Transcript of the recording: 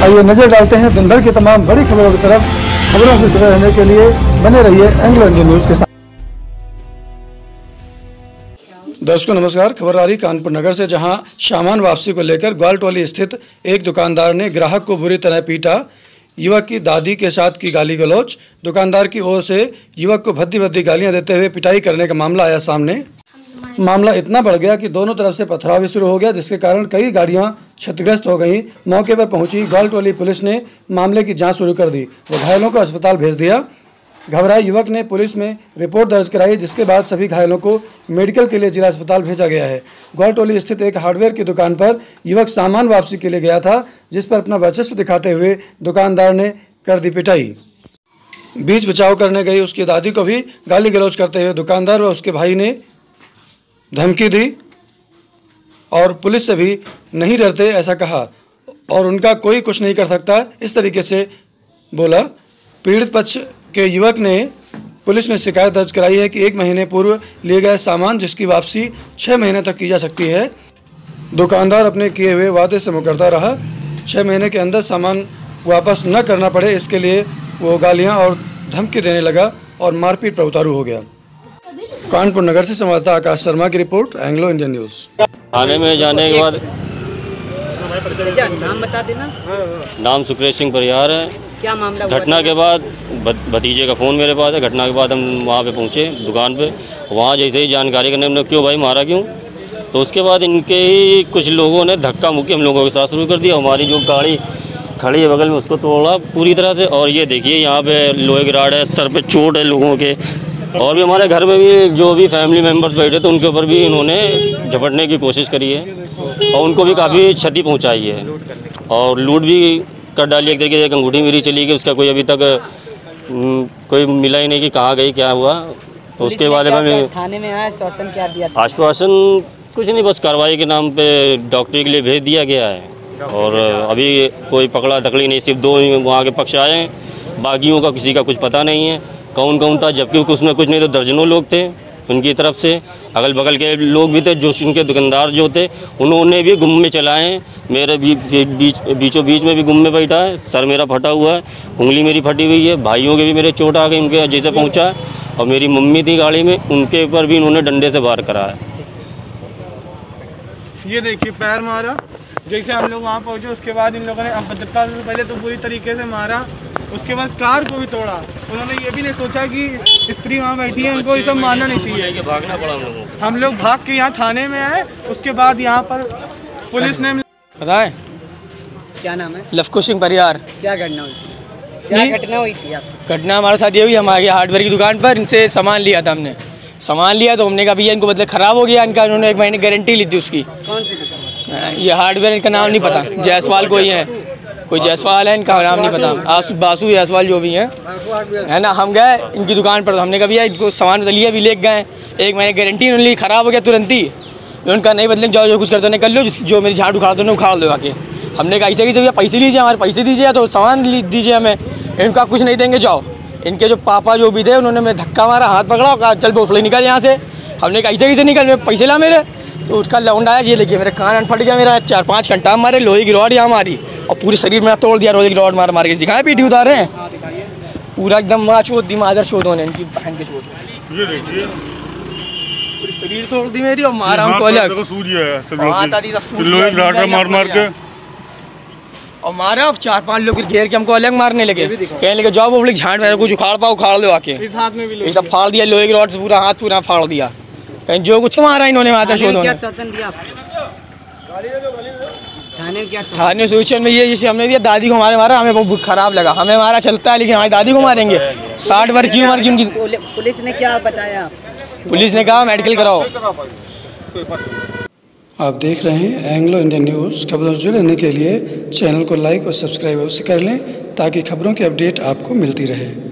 आइए नजर डालते हैं दिन भर की तमाम बड़ी खबरों की तरफ। खबरों से जुड़े रहने के लिए बने रहिए एंग्लो इंडियन न्यूज के साथ। दर्शकों नमस्कार। खबर आ रही कानपुर नगर से, जहां सामान वापसी को लेकर ग्वालटोली स्थित एक दुकानदार ने ग्राहक को बुरी तरह पीटा। युवक की दादी के साथ की गाली गलौज। दुकानदार की ओर से युवक को भद्दी भद्दी गालियां देते हुए पिटाई करने का मामला आया सामने। मामला इतना बढ़ गया कि दोनों तरफ से पथराव भी शुरू हो गया, जिसके कारण कई गाड़ियां क्षतिग्रस्त हो गईं। मौके पर पहुंची ग्वालटोली पुलिस ने मामले की जांच शुरू कर दी व घायलों को अस्पताल भेज दिया। घबराए युवक ने पुलिस में रिपोर्ट दर्ज कराई, जिसके बाद सभी घायलों को मेडिकल के लिए जिला अस्पताल भेजा गया है। ग्वालटोली स्थित एक हार्डवेयर की दुकान पर युवक सामान वापसी के लिए गया था, जिस पर अपना वर्चस्व दिखाते हुए दुकानदार ने कर दी पिटाई। बीच बचाव करने गई उसकी दादी को भी गाली गलौज करते हुए दुकानदार व उसके भाई ने धमकी दी और पुलिस से भी नहीं डरते ऐसा कहा और उनका कोई कुछ नहीं कर सकता, इस तरीके से बोला। पीड़ित पक्ष के युवक ने पुलिस में शिकायत दर्ज कराई है कि 1 महीने पूर्व लिए गए सामान जिसकी वापसी 6 महीने तक की जा सकती है। दुकानदार अपने किए हुए वादे से मुकरता रहा। 6 महीने के अंदर सामान वापस न करना पड़े, इसके लिए वो गालियां और धमकी देने लगा और मारपीट पर उतारू हो गया। कानपुर नगर से संवाददाता आकाश शर्मा की रिपोर्ट, एंग्लो इंडियन न्यूज। थाने में जाने के बाद नाम बता देना। नाम सुक्रेश सिंह परिहार है। क्या मामला? घटना के बाद भतीजे का फ़ोन मेरे पास है। घटना के बाद हम वहाँ पे पहुँचे दुकान पे। वहाँ जैसे ही जानकारी करने हमने क्यों भाई मारा क्यों, तो उसके बाद इनके ही कुछ लोगों ने धक्का मुक्की हम लोगों के साथ शुरू कर दिया। हमारी जो गाड़ी खड़ी है बगल में उसको तोड़ा पूरी तरह से। और ये देखिए यहाँ पे लोहे की राड है, सर पे चोट है लोगों के। और भी हमारे घर में भी जो भी फैमिली मेम्बर्स बैठे थे उनके ऊपर भी इन्होंने झपटने की कोशिश करी है और उनको भी काफ़ी क्षति पहुँचाई है और लूट भी कर डाली। एक तरीके से एक अंगूठी मेरी चली गई, उसका कोई अभी तक कोई मिला ही नहीं कि कहाँ गई क्या हुआ। तो उसके बारे में थाने में आया, आश्वासन क्या दिया? आश्वासन कुछ नहीं, बस कार्रवाई के नाम पे डॉक्टरी के लिए भेज दिया गया है और अभी कोई पकड़ा दकड़ी नहीं। सिर्फ 2 वहाँ के पक्ष आए हैं, बाकियों का किसी का कुछ पता नहीं है कौन कौन था, जबकि उसमें कुछ नहीं तो दर्जनों लोग थे उनकी तरफ से। अगल बगल के लोग भी थे, जो उनके दुकानदार जो थे उन्होंने भी गुम में चलाए हैं। मेरे बीचों बीच में भी गुम में बैठा है। सर मेरा फटा हुआ है, उंगली मेरी फटी हुई है, भाइयों के भी मेरे चोट आ गई उनके जैसे पहुंचा है। और मेरी मम्मी थी गाड़ी में, उनके ऊपर भी इन्होंने डंडे से वार करा है। ये देखिए पैर मारा, जैसे हम लोग वहाँ पहुँचे उसके बाद इन लोगों ने भद्रता से पहले तो पूरी तरीके से मारा, उसके बाद कार को भी तोड़ा। उन्होंने ये भी नहीं सोचा कि स्त्री वहाँ बैठी है, उनको ये सब मानना नहीं चाहिए। भागना पड़ा हम लोगों को। हम लोग भाग के यहाँ थाने में आए, उसके बाद यहाँ पर पुलिस ने पता है क्या नाम है? लवकुश सिंह परिहार। क्या घटना हुई? क्या घटना हुई थी? घटना हमारे साथ ये हुई, हमारे हार्डवेयर की दुकान पर इनसे सामान लिया था। हमने सामान लिया तो हमने कहा भैया इनको बदले ख़राब हो गया इनका। उन्होंने 1 महीने गारंटी ली थी उसकी। कौन सी दुकान? ये हार्डवेयर, इनका नाम नहीं पता, जायसवाल कोई है, कोई जायसवाल है, इनका नाम नहीं पता, बासु जायसवाल जो भी है ना। हम गए इनकी दुकान पर, तो हमने कहा भैया इनको सामान बदलिए, अभी ले गए 1 महीने गारंटी उन्होंने ली, ख़राब हो गया तुरंत ही। उनका नहीं बदले, जाओ जो कुछ करते कर लो, जो मेरी झाड़ उखाड़ दो उखाड़ दो आके। हमने कहा ऐसे भैया पैसे लीजिए, हमारे पैसे दीजिए तो सामान दीजिए हमें। इनका कुछ नहीं देंगे, जाओ। इनके जो पापा जो भी थे उन्होंने मैं धक्का मारा, हाथ पकड़ा, कहा चल बोफले निकल यहाँ से। हमने कहा ऐसे निकल, पैसे ला मेरे। तो उसका लौंडा है, ये देखिए मेरे कान फट गया, मेरा 4-5 घंटा मारे, लोहे की रॉड यहाँ मारी और पूरे शरीर में तोड़ दिया। लोहे की रॉड मार के दिखाए, पीठी उतार रहे हैं पूरा एकदम माँ चोट दी, मादर चोट होने इनकी बहन के चोट। ये देखिए पूरी शरीर तोड़ दी मेरी और मारा हमको अलग, मार के और मारा। 4-5 लोग घेर के हमको अलग मारने लगे, कहने लगे जाओ वो झाड़ में कुछ उखाड़ पाओ उखाड़ लो आके। इस हाथ में भी ये सब फाड़ दिया, लोहे की रॉड से पूरा हाथ पूरा फाड़ दिया। कहीं जो कुछ मारा इन्होंने माता शोधों ने। थाने सूचन में ये जैसे हमने दिया, दादी को हमारे मारा, हमें बहुत खराब लगा। हमें मारा चलता है लेकिन हमारी दादी को मारेंगे। 60 वर्ष की उम्र की उनकी। पुलिस ने क्या बताया? पुलिस ने कहा मेडिकल कराओ। आप देख रहे हैं एंग्लो इंडियन न्यूज़। खबरों से जुड़े रहने के लिए चैनल को लाइक और सब्सक्राइब अवश्य कर लें, ताकि खबरों की अपडेट आपको मिलती रहे।